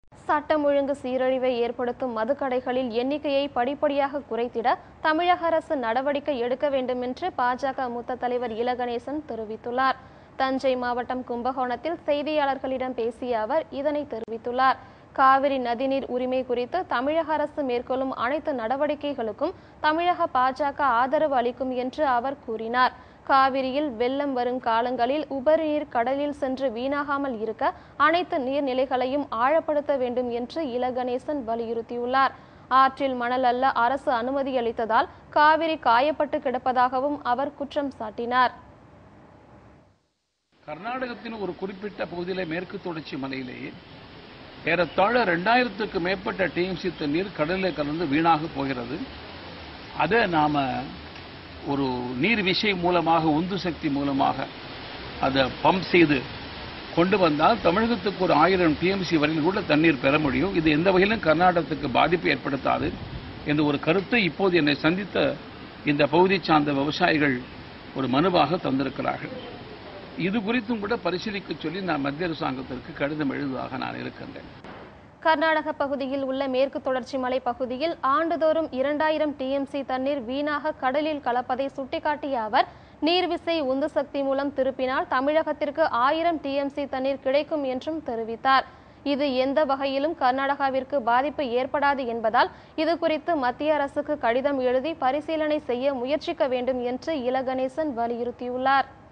சட்டம் ஒழுங்கு சீரழிவை ஏற்படுத்தும் மதுக்கடைகளில் எண்ணிக்கையை படிப்படியாக குறைத்திட தமிழக அரசு நடவடிக்கை எடுக்க வேண்டும் என்று பாஜக மூத்த தலைவர் இல கணேசன் தெரிவித்துள்ளார். தஞ்சை மாவட்டம் கும்பகோணத்தில் செய்தியாளர்களிடம் பேசிய அவர் இதனை தெரிவித்துள்ளார். காவிரி நதிநீர் உரிமை குறித்து தமிழக அரசு மேற்கொள்ளும் அனைத்து நடவடிக்கைகளுக்கும் தமிழக பாஜக ஆதரவு அளிக்கும் என்று அவர் கூறினார். காவிரியில் வெள்ளம் வரும் காலங்களில் உபரி நீர் கடலில் சென்று வீணாகாமல் இருக்க அனைத்து நீர்நிலைகளையும் ஆழப்படுத்த வேண்டும் என்று இல கணேசன் வலியுறுத்தியுள்ளார். ஆற்றில் மணல் அள்ள அரசு அனுமதி அளித்ததால் காவிரி காயப்பட்டு கிடப்பதாகவும் அவர் குற்றம் சாட்டினார். கர்நாடகத்தின் ஒரு குறிப்பிட்ட பகுதியிலே மேற்கு தொடர்ச்சி மலையிலேயே ஏறத்தாழ 2000க்கு மேற்பட்ட டிஎம்சி தண்ணீர் கடலில் கலந்து வீணாக போகிறது. அதை நாம ஒரு நீர் விசை மூலமாக உந்து சக்தி மூலமாக அதை பம்ப் செய்து கொண்டு வந்தால் தமிழகத்துக்கு ஒரு 1000 டிஎம்சி வரையில் கூட தண்ணீர் பெற முடியும். இது எந்த வகையிலும் கர்நாடகத்துக்கு பாதிப்பு ஏற்படுத்தாது என்ற ஒரு கருத்தை இப்போது என்னை சந்தித்த இந்த பகுதி சார்ந்த விவசாயிகள் ஒரு மனுவாக தந்திருக்கிறார்கள். இது குறித்தும் கூட பரிசீலிக்க சொல்லி நான் மத்திய அரசாங்கத்திற்கு கடிதம் எழுதுவதாக நான் இருக்கின்றேன். கர்நாடக பகுதியில் உள்ள மேற்கு தொடர்ச்சி மலை பகுதியில் ஆண்டுதோறும் 2000 டிஎம்சி தண்ணீர் வீணாக கடலில் கலப்பதை சுட்டிக்காட்டிய அவர் நீர்விசை உந்து சக்தி மூலம் திருப்பினால் தமிழகத்திற்கு 1000 டிஎம்சி தண்ணீர் கிடைக்கும் என்றும் தெரிவித்தார். இது எந்த வகையிலும் கர்நாடகாவிற்கு பாதிப்பு ஏற்படாது என்பதால் இது குறித்து மத்திய அரசுக்கு கடிதம் எழுதி பரிசீலனை செய்ய முயற்சிக்க வேண்டும் என்று இல கணேசன் வலியுறுத்தியுள்ளார்.